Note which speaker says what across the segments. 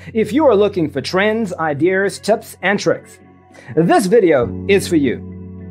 Speaker 1: If you are looking for trends, ideas, tips, and tricks, this video is for you.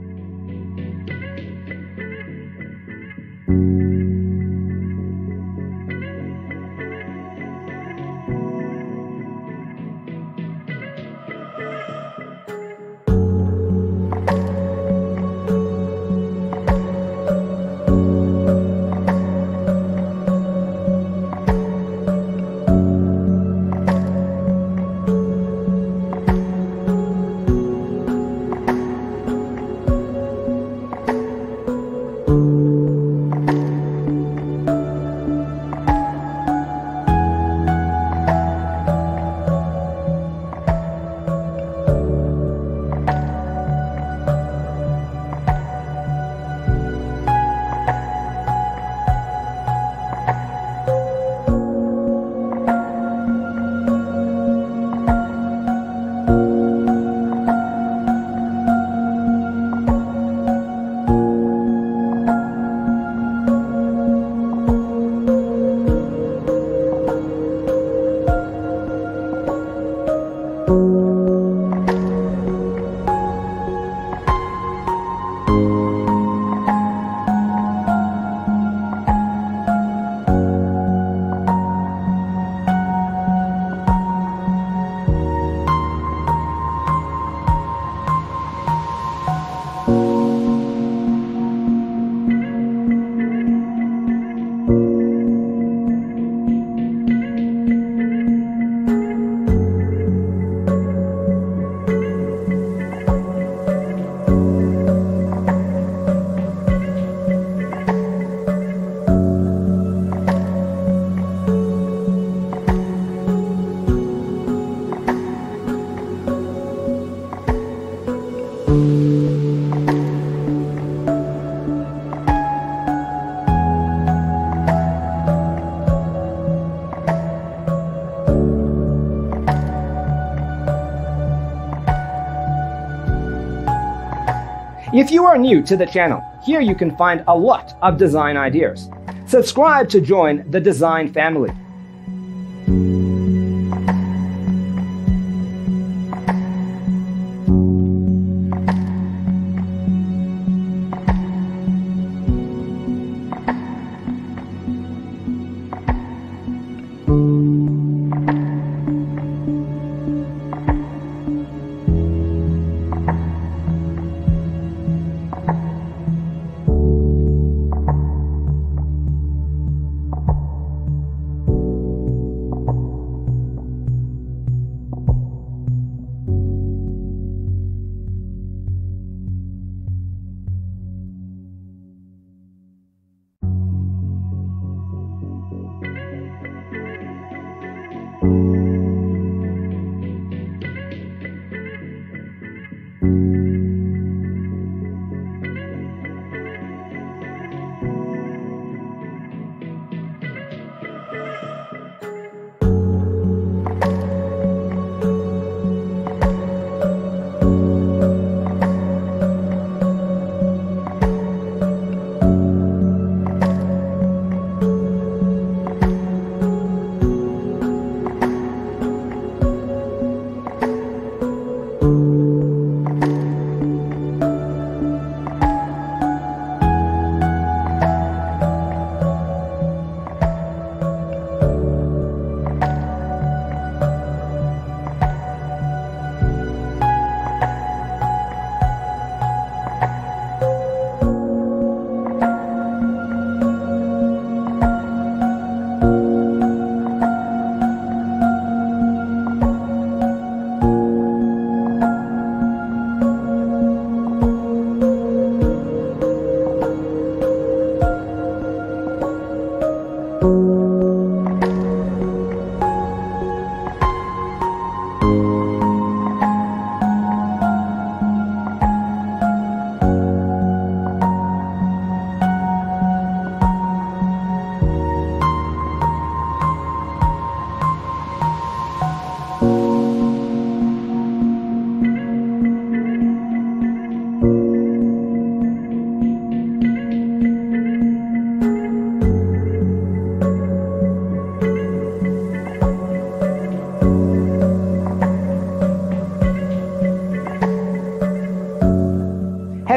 Speaker 1: If you are new to the channel, here you can find a lot of design ideas. Subscribe to join the design family.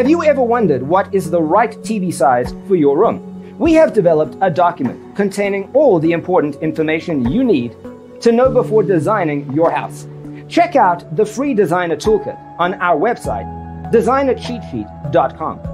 Speaker 1: Have you ever wondered what is the right TV size for your room? We have developed a document containing all the important information you need to know before designing your house. Check out the free designer toolkit on our website, designercheatsheet.com.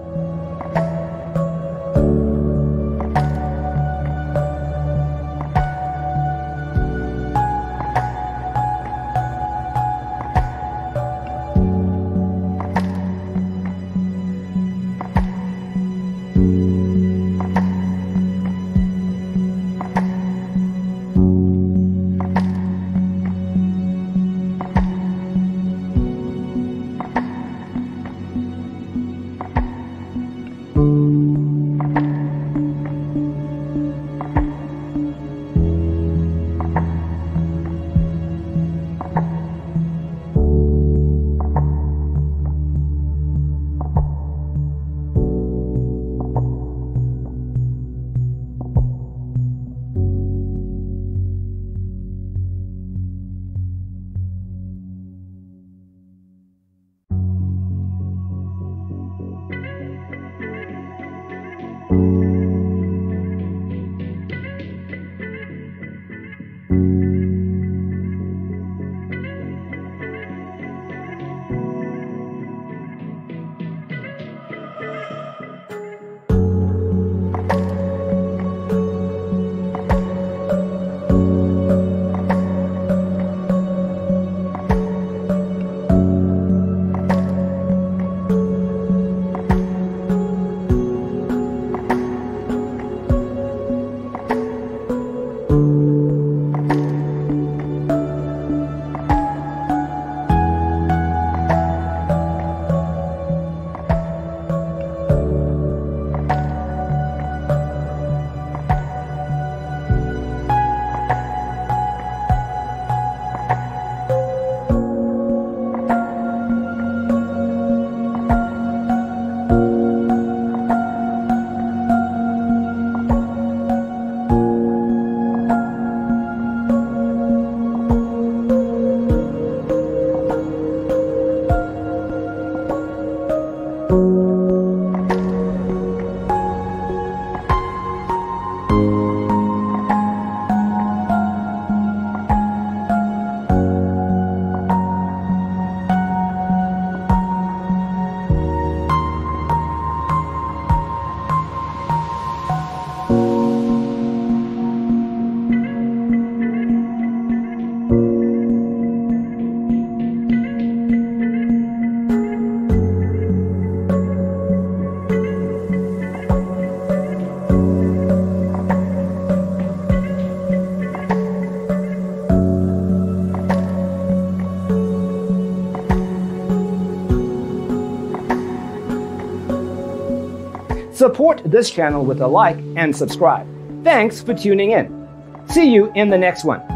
Speaker 1: Support this channel with a like and subscribe. Thanks for tuning in. See you in the next one.